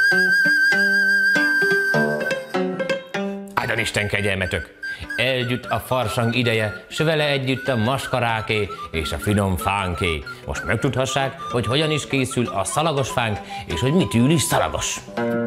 Áldjon Isten kegyelmetök! Együtt a farsang ideje, s vele együtt a maskaráké és a finom fánké. Most megtudhassák, hogy hogyan is készül a szalagos fánk, és hogy mitől is szalagos.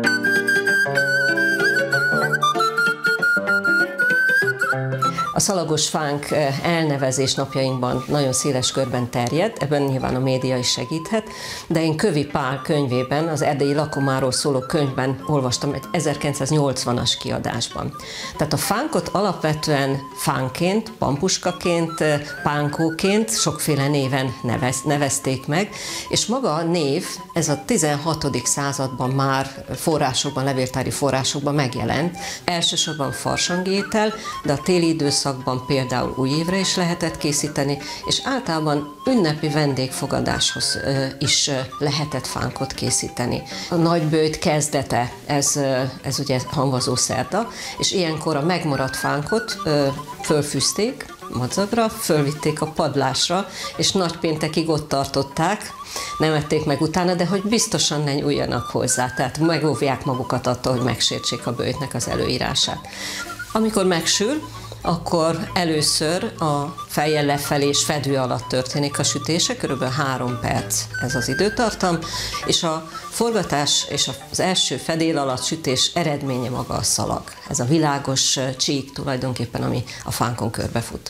A szalagos fánk elnevezés napjainkban nagyon széles körben terjed, ebben nyilván a média is segíthet, de én Kövi Pál könyvében, az erdélyi lakomáról szóló könyvben olvastam egy 1980-as kiadásban. Tehát a fánkot alapvetően fánként, pampuskaként, pánkóként sokféle néven nevezték meg, és maga a név, ez a 16. században már forrásokban, levéltári forrásokban megjelent. Elsősorban farsangétel, de a téli időszakban például újévre is lehetett készíteni, és általában ünnepi vendégfogadáshoz is lehetett fánkot készíteni. A nagyböjt kezdete, ez ugye hamvazó szerda, és ilyenkor a megmaradt fánkot fölfűzték madzagra, fölvitték a padlásra, és nagypéntekig ott tartották, nem ették meg utána, de hogy biztosan ne nyúljanak hozzá, tehát megóvják magukat attól, hogy megsértsék a böjtnek az előírását. Amikor megsül, akkor először a fejjel lefelé és fedő alatt történik a sütése, körülbelül 3 perc ez az időtartam, és a forgatás és az első fedél alatt sütés eredménye maga a szalag. Ez a világos csík tulajdonképpen, ami a fánkon körbefut.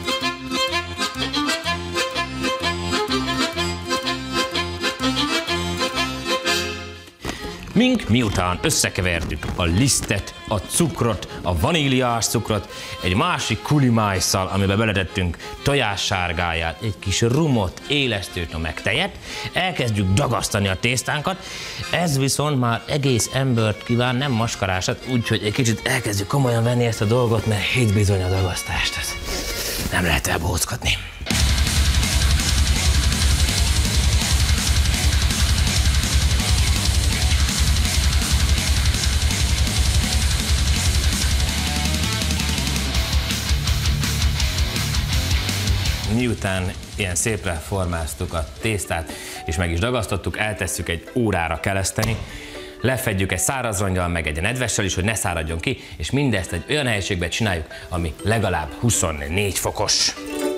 Miután összekevertük a lisztet, a cukrot, a vaníliás cukrot, egy másik kulimájszal, amiben beletettünk tojássárgáját, egy kis rumot, élesztőt, meg tejet, elkezdjük dagasztani a tésztánkat. Ez viszont már egész embert kíván, nem maskarásat, úgyhogy egy kicsit elkezdjük komolyan venni ezt a dolgot, mert hit bizony a dagasztást. Nem lehet elbóckodni. Miután ilyen szépre formáztuk a tésztát, és meg is dagasztottuk, eltesszük egy órára keleszteni, lefedjük egy száraz rongyal, meg egy nedvessel is, hogy ne száradjon ki, és mindezt egy olyan helyiségben csináljuk, ami legalább 24 fokos.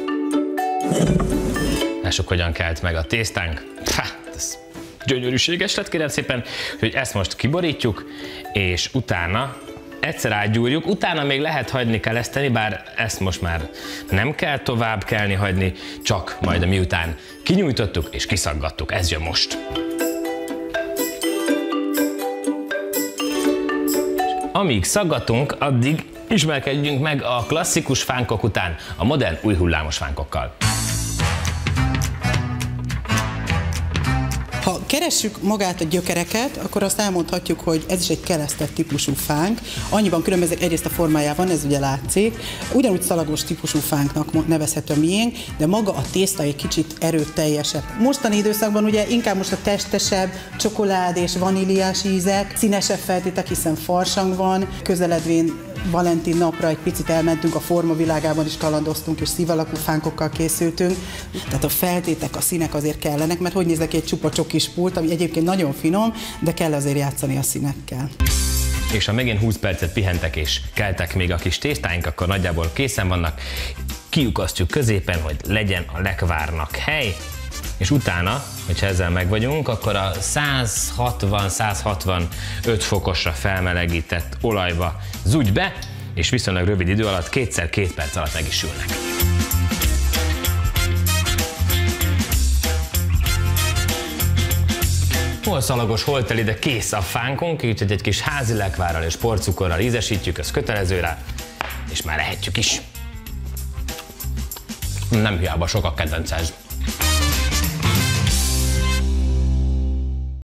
Lássuk, hogyan kelt meg a tésztánk. Ez gyönyörűséges lett, kérem szépen, hogy ezt most kiborítjuk, és utána egyszer átgyúrjuk, utána még lehet hagyni keleszteni, bár ezt most már nem kell tovább kelni hagyni, csak majd miután kinyújtottuk és kiszaggattuk. Ez jön most. Amíg szaggatunk, addig ismerkedjünk meg a klasszikus fánkok után a modern új hullámos fánkokkal. Ha keressük magát a gyökereket, akkor azt elmondhatjuk, hogy ez is egy kelesztett típusú fánk. Annyiban különbözik egyrészt a formájában, ez ugye látszik. Ugyanúgy szalagos típusú fánknak nevezhető a miénk, de maga a tészta egy kicsit erőteljesebb. Mostani időszakban ugye inkább most a testesebb, csokoládés, vaníliás ízek, színesebb feltétek, hiszen farsang van, közeledvén Valentin napra egy picit elmentünk, a formavilágában is kalandoztunk, és szívalakú fánkokkal készültünk. Tehát a feltétek, a színek azért kellenek, mert hogy néz neki egy csupa csokis pult, ami egyébként nagyon finom, de kell azért játszani a színekkel. És ha megint 20 percet pihentek és keltek még a kis tésztáink, akkor nagyjából készen vannak. Kiukasztjuk középen, hogy legyen a lekvárnak hely, és utána, hogyha ezzel meg vagyunk, akkor a 160-165 fokosra felmelegített olajba zúgy be, és viszonylag rövid idő alatt, 2x2 perc alatt meg is sülnek. Hol szalagos, hol teli, de kész a fánkunk, úgyhogy egy kis házi lekvárral és porcukorral ízesítjük, az kötelező rá, és már lehetjük is. Nem hiába sok a kedvencez.